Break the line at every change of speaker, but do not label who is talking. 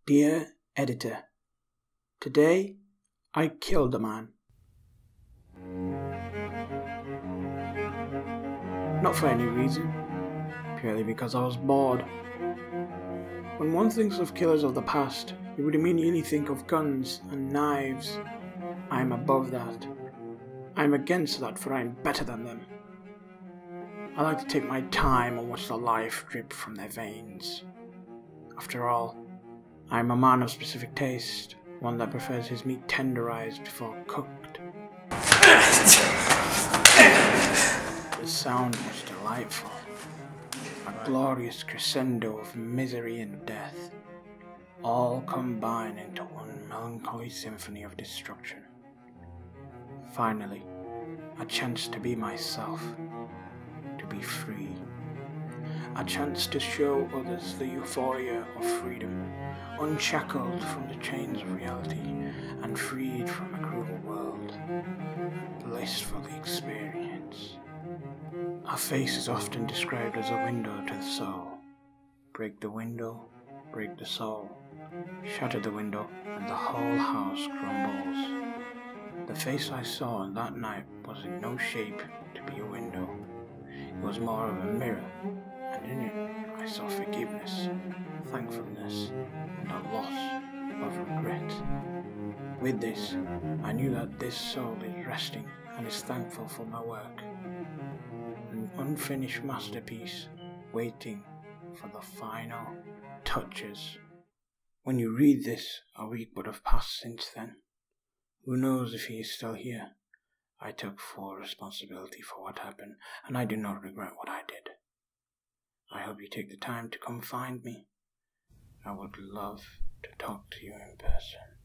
Dear Editor, today I killed a man. Not for any reason, purely because I was bored. When one thinks of killers of the past, you would immediately think of guns and knives. I am above that. I am against that, for I am better than them. I like to take my time and watch the life drip from their veins. After all, I am a man of specific taste, one that prefers his meat tenderized before cooked. The sound was delightful, a glorious crescendo of misery and death, all combined into one melancholy symphony of destruction. Finally, a chance to be myself, to be free. A chance to show others the euphoria of freedom, unshackled from the chains of reality and freed from a cruel world. Blissful experience. Our face is often described as a window to the soul. Break the window, break the soul. Shatter the window, and the whole house crumbles. The face I saw on that night was in no shape to be a window. It was more of a mirror, and in it I saw forgiveness, thankfulness, and a loss of regret. With this, I knew that this soul is resting and is thankful for my work, an unfinished masterpiece waiting for the final touches. When you read this, a week would have passed since then. Who knows if he is still here? I took full responsibility for what happened, and I do not regret what I did. I hope you take the time to come find me. I would love to talk to you in person.